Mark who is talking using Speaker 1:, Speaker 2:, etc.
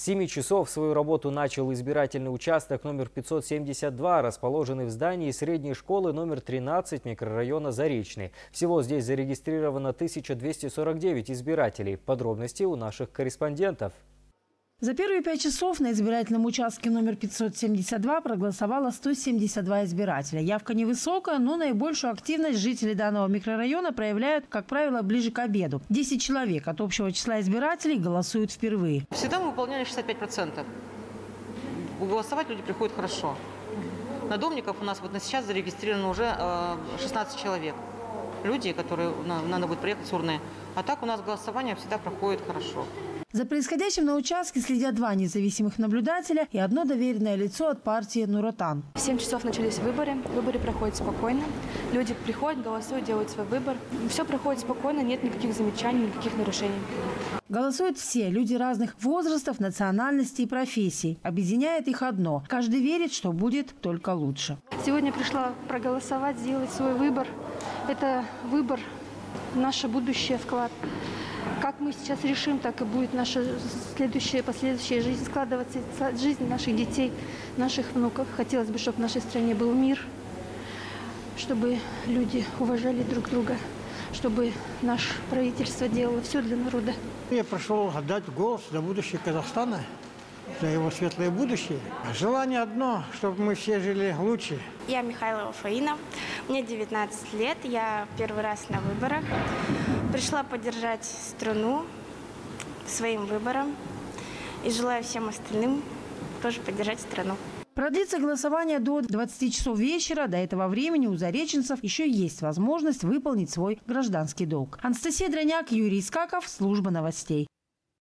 Speaker 1: С 7 часов свою работу начал избирательный участок номер 572, расположенный в здании средней школы номер 13 микрорайона Заречный. Всего здесь зарегистрировано 1249 избирателей. Подробности у наших корреспондентов.
Speaker 2: За первые 5 часов на избирательном участке номер 572 проголосовало 172 избирателя. Явка невысокая, но наибольшую активность жители данного микрорайона проявляют, как правило, ближе к обеду. 10 человек от общего числа избирателей голосуют впервые.
Speaker 3: Всегда мы выполняли 65%. Голосовать люди приходят хорошо. На домников у нас вот на сейчас зарегистрировано уже 16 человек. Люди, которые надо будет приехать с урны. А так у нас голосование всегда проходит хорошо.
Speaker 2: За происходящим на участке следят 2 независимых наблюдателя и 1 доверенное лицо от партии Нур Отан.
Speaker 4: В 7 часов начались выборы. Выборы проходят спокойно. Люди приходят, голосуют, делают свой выбор. Все проходит спокойно, нет никаких замечаний, никаких нарушений.
Speaker 2: Голосуют все – люди разных возрастов, национальностей и профессий. Объединяет их одно – каждый верит, что будет только лучше.
Speaker 5: Сегодня пришла проголосовать, сделать свой выбор. Это выбор в наше будущее, вклад. Как мы сейчас решим, так и будет наша следующая, последующая жизнь складываться, жизнь наших детей, наших внуков. Хотелось бы, чтобы в нашей стране был мир, чтобы люди уважали друг друга, чтобы наше правительство делало все для народа.
Speaker 6: Я пришел отдать голос за будущее Казахстана, за его светлое будущее. Желание одно, чтобы мы все жили лучше.
Speaker 7: Я Михайлова Фаина, мне 19 лет, я первый раз на выборах. Пришла поддержать страну своим выбором и желаю всем остальным тоже поддержать страну.
Speaker 2: Продлится голосование до 20 часов вечера. До этого времени у зареченцев еще есть возможность выполнить свой гражданский долг. Анастасия Дроняк, Юрий Искаков, служба новостей.